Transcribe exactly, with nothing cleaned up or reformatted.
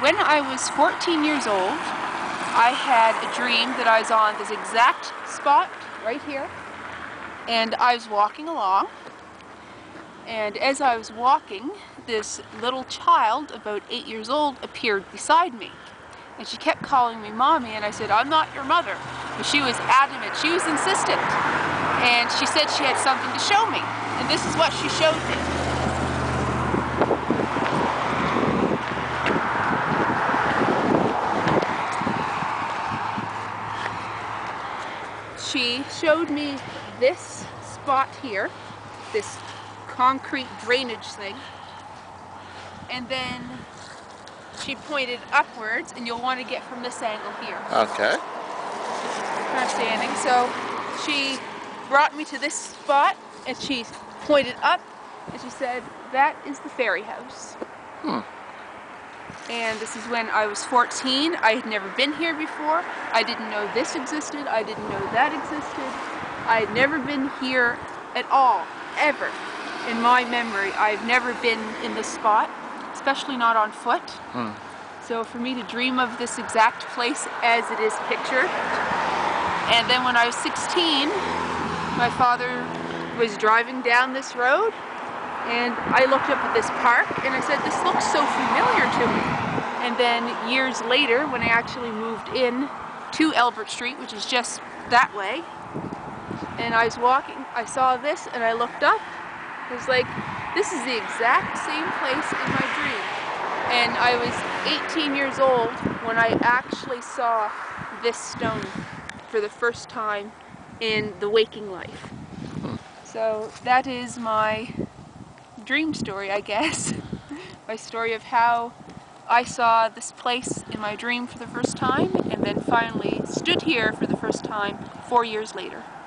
When I was fourteen years old, I had a dream that I was on this exact spot right here, and I was walking along, and as I was walking, this little child, about eight years old, appeared beside me. And she kept calling me Mommy, and I said, "I'm not your mother." But she was adamant, she was insistent, and she said she had something to show me, and this is what she showed me. She showed me this spot here, this concrete drainage thing, and then she pointed upwards, and you'll want to get from this angle here. Okay. I'm standing, so she brought me to this spot, and she pointed up, and she said, "That is the ferry house." Hmm. And this is when I was fourteen. I had never been here before. I didn't know this existed. I didn't know that existed. I had never been here at all, ever. In my memory, I've never been in this spot, especially not on foot. Hmm. So for me to dream of this exact place as it is pictured. And then when I was sixteen, my father was driving down this road, and I looked up at this park, and I said, "This looks so familiar to me." And then years later, when I actually moved in to Albert Street, which is just that way, and I was walking, I saw this, and I looked up. I was like, this is the exact same place in my dream. And I was eighteen years old when I actually saw this stone for the first time in the waking life. So that is my dream story, I guess. My story of how I saw this place in my dream for the first time, and then finally stood here for the first time four years later.